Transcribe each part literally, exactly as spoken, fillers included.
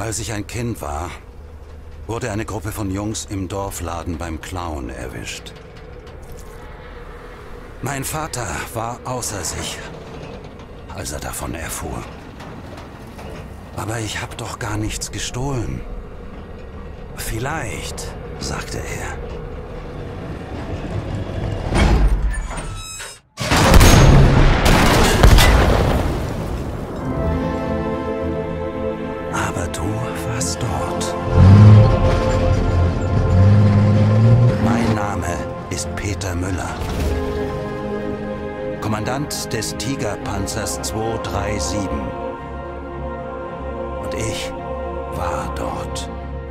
Als ich ein Kind war, wurde eine Gruppe von Jungs im Dorfladen beim Klauen erwischt. Mein Vater war außer sich, als er davon erfuhr. Aber ich habe doch gar nichts gestohlen. Vielleicht, sagte er. Aber du warst dort. Mein Name ist Peter Müller. Kommandant des Tigerpanzers zwei drei sieben. Und ich war dort.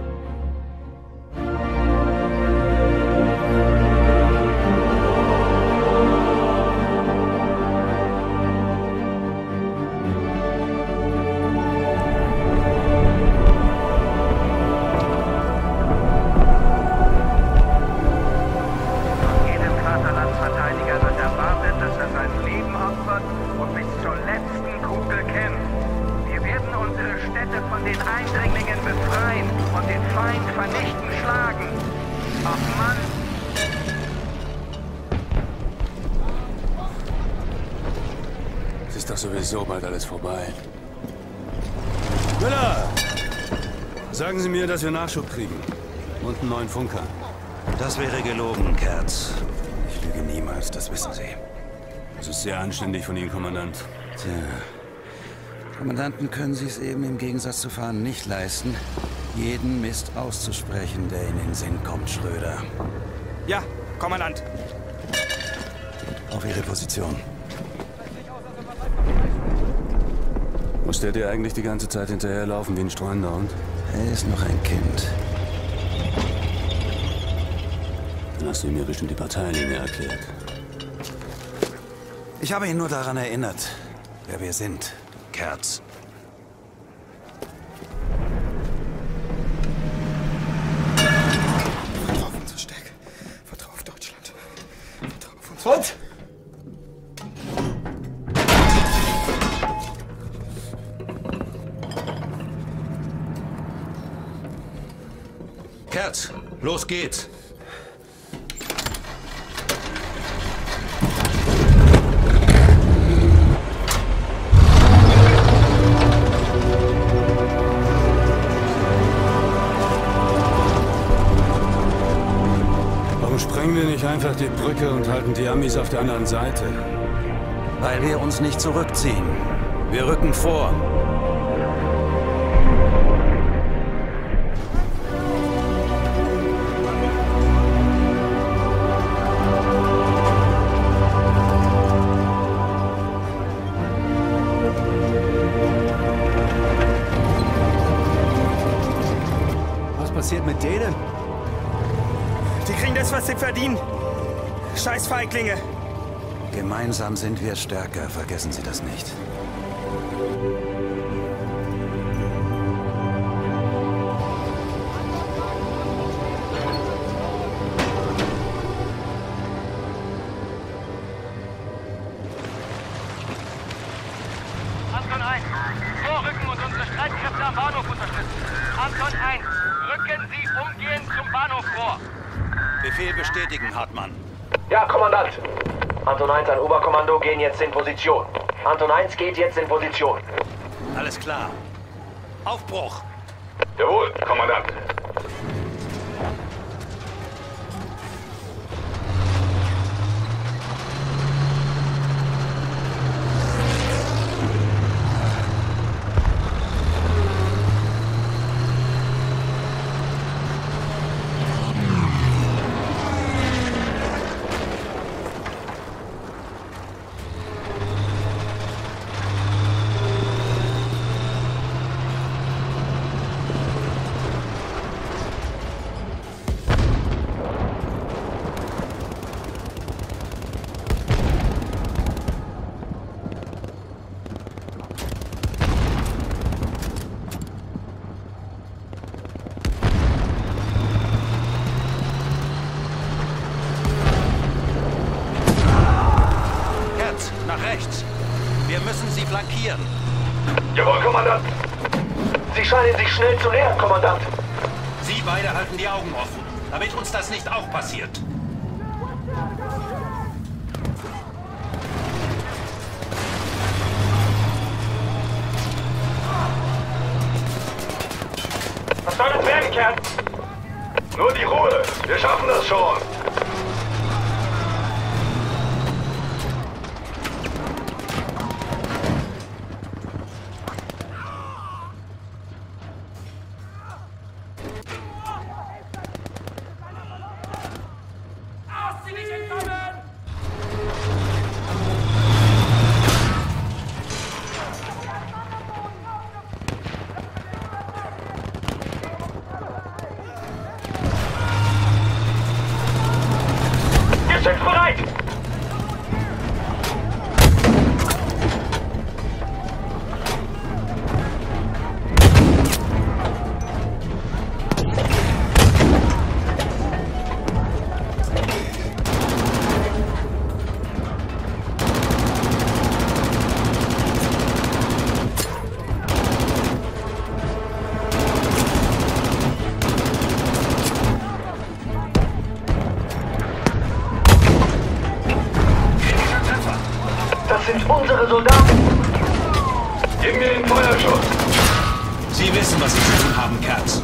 Ist doch sowieso bald alles vorbei. Müller! Sagen Sie mir, dass wir Nachschub kriegen. Und einen neuen Funker. Das wäre gelogen, Kerz. Ich lüge niemals, das wissen Sie. Das ist sehr anständig von Ihnen, Kommandant. Tja. Kommandanten können Sie es eben im Gegensatz zu Fahren nicht leisten, jeden Mist auszusprechen, der Ihnen in den Sinn kommt, Schröder. Ja, Kommandant. Auf Ihre Position. Muss der dir eigentlich die ganze Zeit hinterherlaufen wie ein streunender Hund? Er ist noch ein Kind. Dann hast du ihm ja bestimmt die Parteilinie erklärt. Ich habe ihn nur daran erinnert, wer wir sind, Kerz. Vertrau auf unsere Stärke. Vertrau auf Deutschland. Vertrau auf uns. Und? Kerz, los geht's! Warum sprengen wir nicht einfach die Brücke und halten die Amis auf der anderen Seite? Weil wir uns nicht zurückziehen. Wir rücken vor. Was passiert mit denen? Die kriegen das, was sie verdienen. Scheiß Feiglinge. Gemeinsam sind wir stärker, vergessen Sie das nicht. Anton eins, vorrücken und unsere Streitkräfte am Bahnhof unterstützen. Anton eins, rücken Sie umgehend zum Bahnhof vor. Befehl bestätigen, Hartmann. Ja, Kommandant. Anton eins an Oberkommando gehen jetzt in Position. Anton eins geht jetzt in Position. Alles klar. Aufbruch! Jawohl, Kommandant. Nach rechts. Wir müssen sie flankieren. Jawohl, Kommandant. Sie scheinen sich schnell zu nähern, Kommandant. Sie beide halten die Augen offen, damit uns das nicht auch passiert. Was soll das werden, Kerl? Nur die Ruhe. Wir schaffen das schon. Sind bereit! Das sind unsere Soldaten! Gib mir den Feuerschutz! Sie wissen, was Sie zu tun haben, Kerz.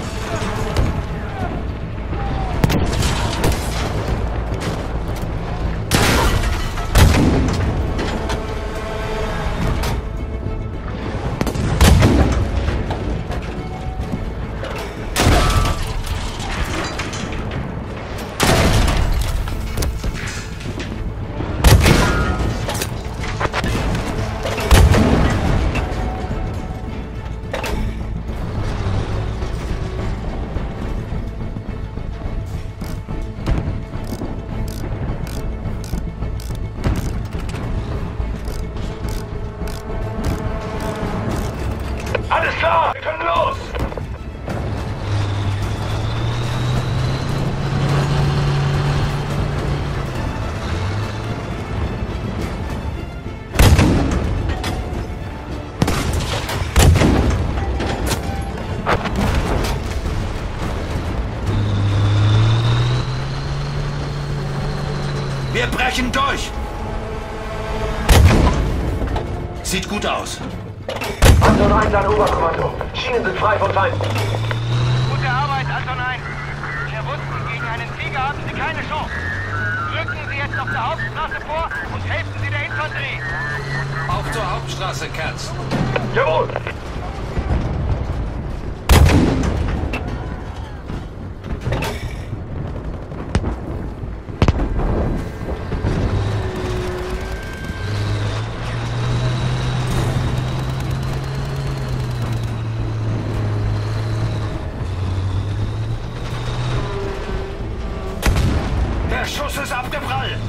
Alles klar, wir können los! Wir brechen durch! Sieht gut aus. Anton eins an Oberkommando. Schienen sind frei von Feinden. Gute Arbeit, Anton eins. Wir wussten, gegen einen Tiger haben Sie keine Chance. Rücken Sie jetzt auf der Hauptstraße vor und helfen Sie der Infanterie. Auf zur Hauptstraße, Kerz. Jawohl! Der Schuss ist abgeprallt!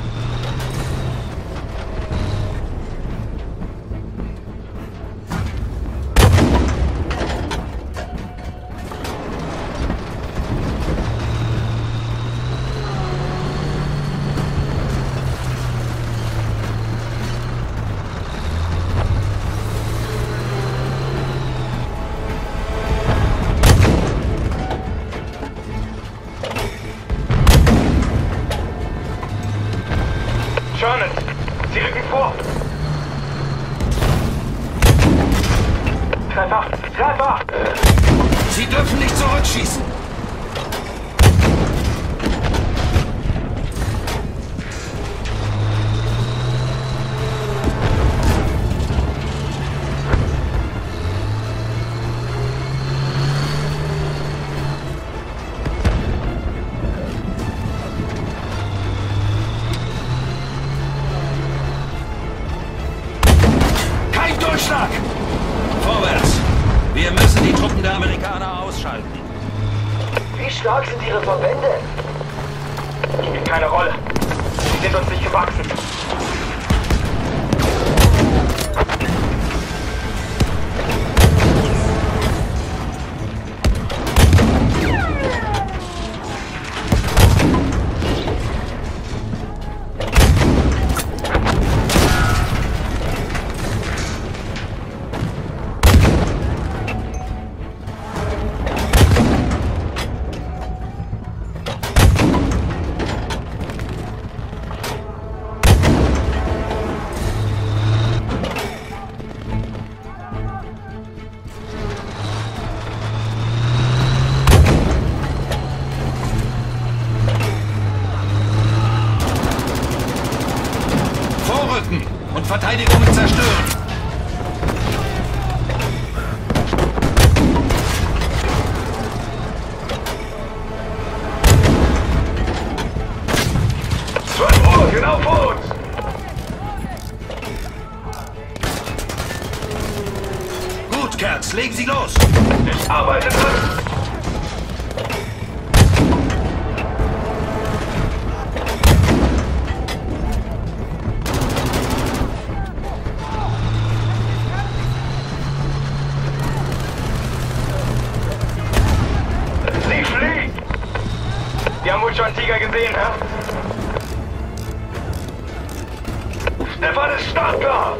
Sherman, Sie rücken vor! Treffer! Treffer! Sie dürfen nicht zurückschießen! Durchschlag! Vorwärts! Wir müssen die Truppen der Amerikaner ausschalten. Wie stark sind Ihre Verbände? Spielt keine Rolle. Sie sind uns nicht gewachsen. los! Ich arbeite dran! Sie fliegt! Die haben wohl schon einen Tiger gesehen, hä? Stefan ist startklar!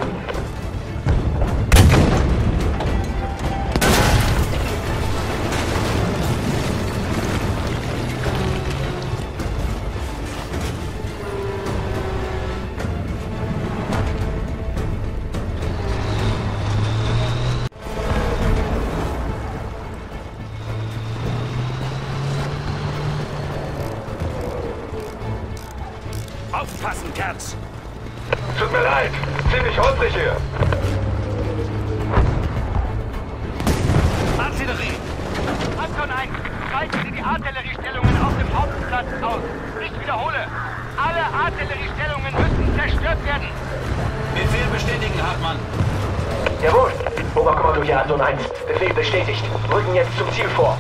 Aufpassen, Kerz! Tut mir leid, ziemlich holprig hier. Artillerie! Anton eins, schalten Sie die Artilleriestellungen auf dem Hauptplatz aus. Ich wiederhole, alle Artilleriestellungen müssen zerstört werden. Befehl bestätigen, Hartmann. Jawohl. Oberkommando hier Anton eins. Befehl bestätigt. Rücken jetzt zum Ziel vor.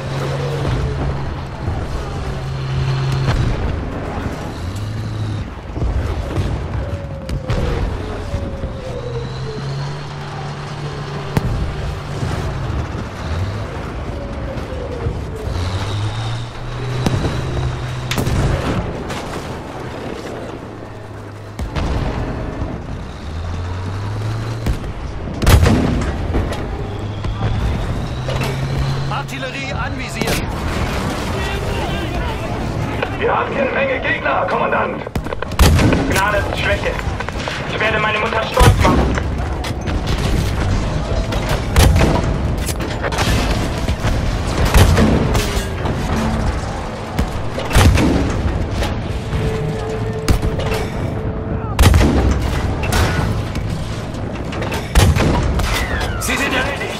Artillerie anvisieren! Wir haben hier eine Menge Gegner, Kommandant. Gnade ist Schwäche. Ich werde meine Mutter stolz machen. Sie sind erledigt!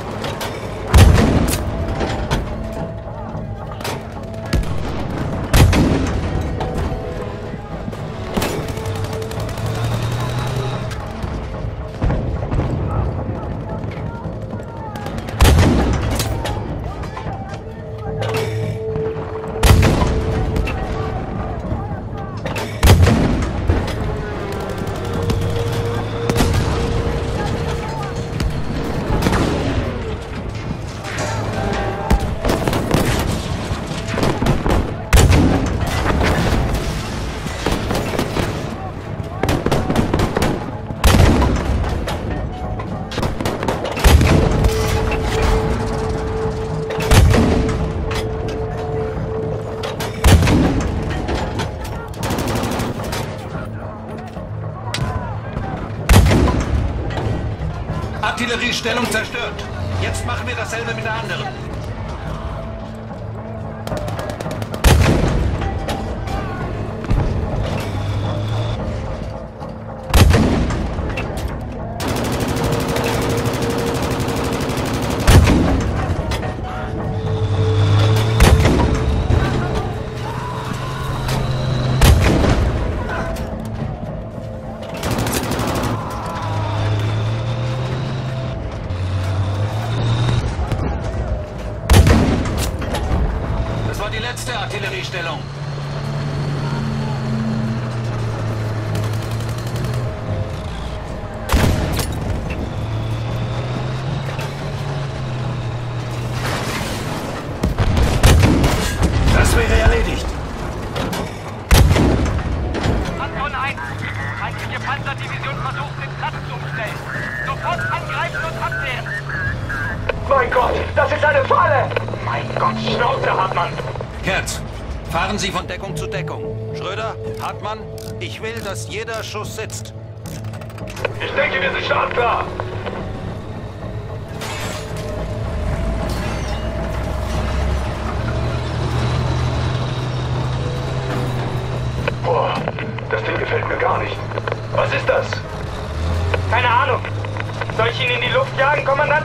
Artilleriestellung zerstört. Jetzt machen wir dasselbe mit der anderen. Die letzte Artilleriestellung. Das wäre erledigt. Anton eins, feindliche Panzerdivision versucht, den Platz zu umstellen. Sofort angreifen und abwehren. Mein Gott, das ist eine Falle! Mein Gott, Schnauze, Hartmann. Kerz, fahren Sie von Deckung zu Deckung. Schröder, Hartmann, ich will, dass jeder Schuss sitzt. Ich denke, wir sind startklar. Boah, das Ding gefällt mir gar nicht. Was ist das? Keine Ahnung. Soll ich ihn in die Luft jagen, Kommandant?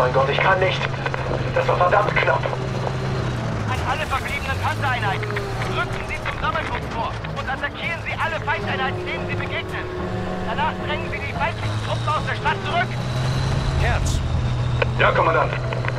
Mein Gott, ich kann nicht. Das war verdammt knapp. An alle verbliebenen Panzereinheiten. Rücken Sie zum Sammelpunkt vor und attackieren Sie alle Feindeinheiten, denen Sie begegnen. Danach drängen Sie die feindlichen Truppen aus der Stadt zurück. Herz. Ja, Kommandant.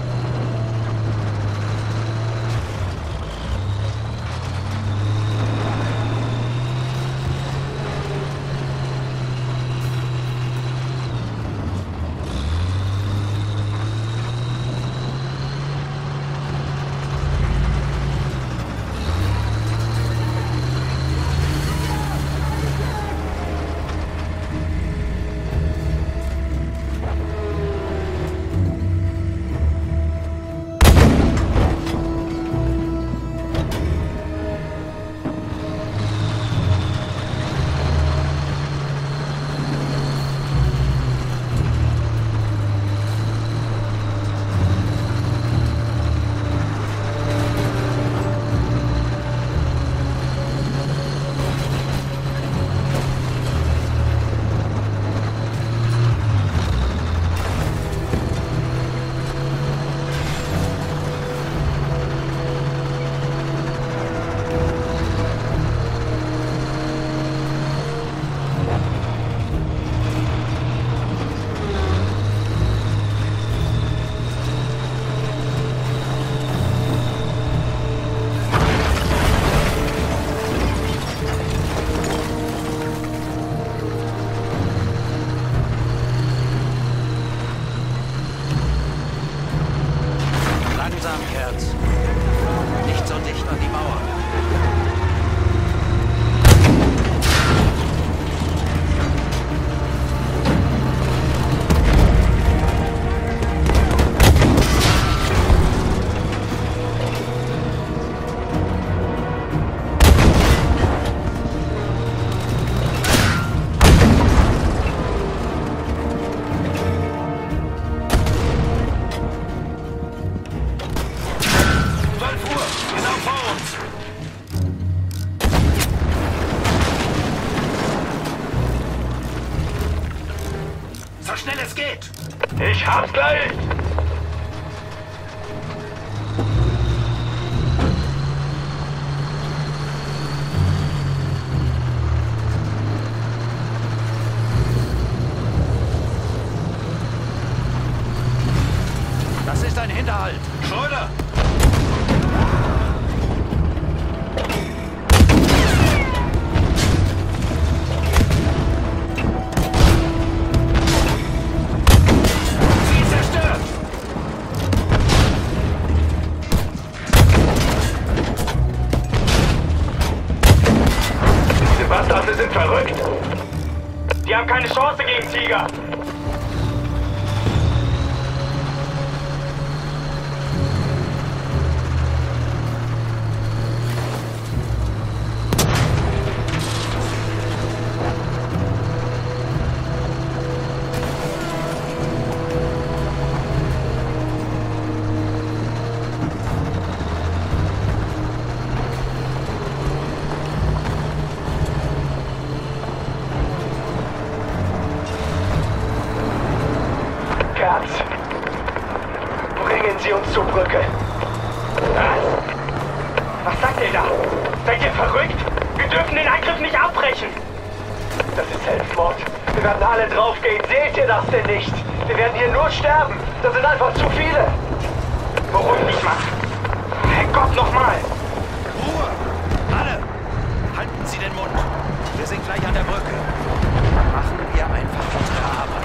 Ich hab's gleich! Das ist ein Hinterhalt. Schröder! Bastarde sind verrückt! Die haben keine Chance gegen Tiger! Bringen Sie uns zur Brücke. Was? Was sagt ihr da? Seid ihr verrückt? Wir dürfen den Angriff nicht abbrechen. Das ist Selbstmord. Wir werden alle draufgehen. Seht ihr das denn nicht? Wir werden hier nur sterben. Das sind einfach zu viele. Beruhigt dich mal. Herrgott, nochmal. Ruhe! Alle! Halten Sie den Mund. Wir sind gleich an der Brücke. Machen wir einfach unsere Arbeit.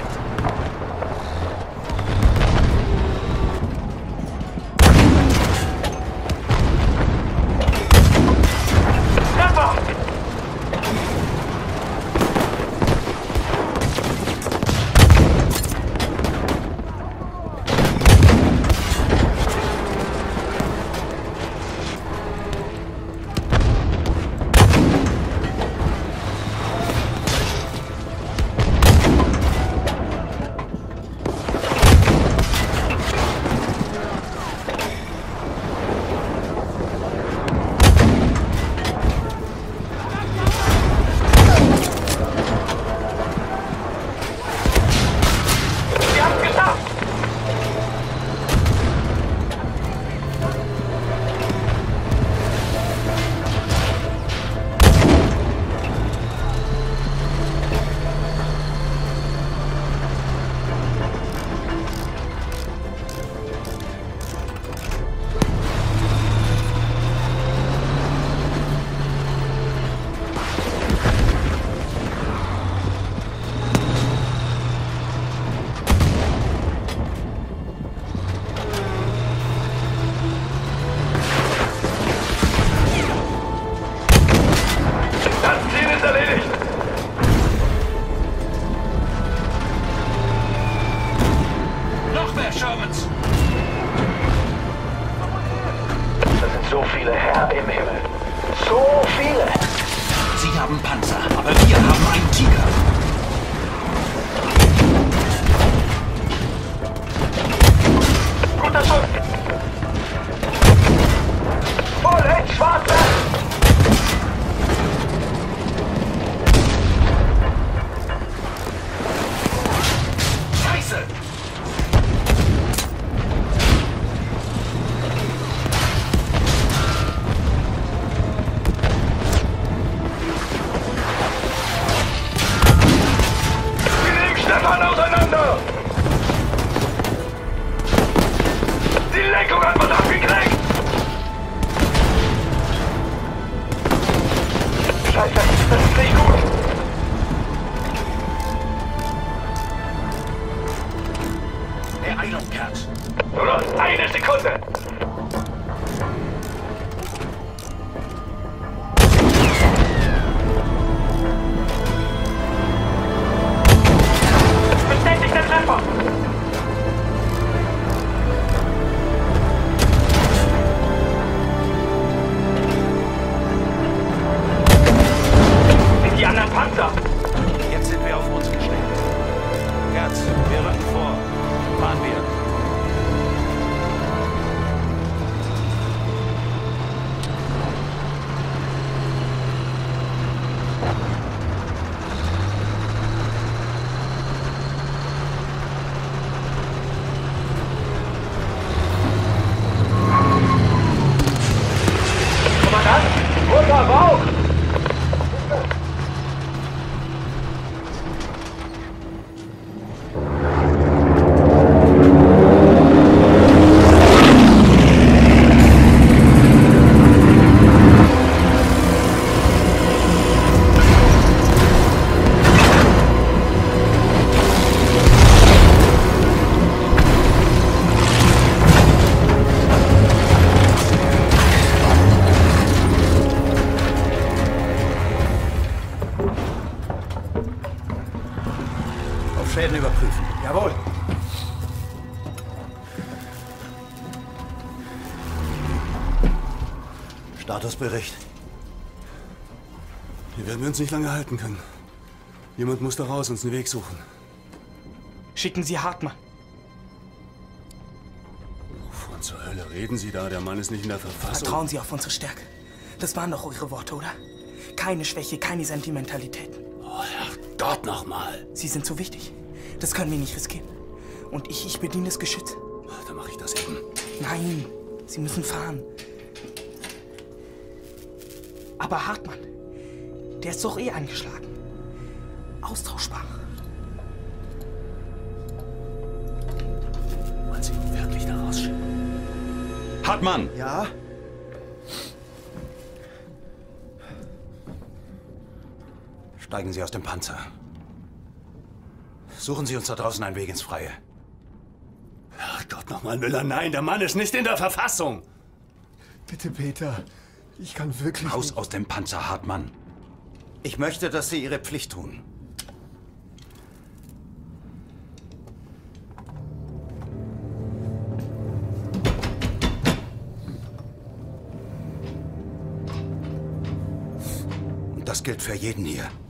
Herr im Himmel. So viele. Sie haben Panzer, aber wir haben einen Tiger. Guter Schuss. Voll ins Schwarze. Scheiße! Stefan auseinander! Die Lenkung hat man abgekriegt! Scheiße, das ist nicht gut! Beeilung, Kerz. Nur noch eine Sekunde! Bestätigter Treffer! Sind die anderen Panzer? Jetzt sind wir auf uns gestellt. Kerz, wir rücken vor. Fahren wir. Kommandant, runter, Bauch! Schäden überprüfen. Jawohl. Statusbericht. Hier werden wir uns nicht lange halten können. Jemand muss da raus, uns einen Weg suchen. Schicken Sie Hartmann. Wovon zur Hölle reden Sie da? Der Mann ist nicht in der Verfassung. Vertrauen Sie auf unsere Stärke. Das waren doch eure Worte, oder? Keine Schwäche, keine Sentimentalitäten. Oh, Herrgott nochmal. Sie sind so wichtig. Das können wir nicht riskieren. Und ich, ich bediene das Geschütz. Dann mache ich das eben. Nein, Sie müssen fahren. Aber Hartmann, der ist doch eh angeschlagen. Austauschbar. Wollen Sie ihn wirklich da rausschicken? Hartmann! Ja? Steigen Sie aus dem Panzer. Suchen Sie uns da draußen einen Weg ins Freie. Herrgott nochmal, Müller, nein, der Mann ist nicht in der Verfassung. Bitte, Peter. Ich kann wirklich Raus nicht. aus dem Panzer, Hartmann. Ich möchte, dass Sie Ihre Pflicht tun. Und das gilt für jeden hier.